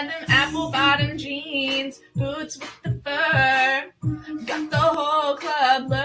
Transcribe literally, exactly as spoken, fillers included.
had them apple bottom jeans, boots with the fur. Got the whole club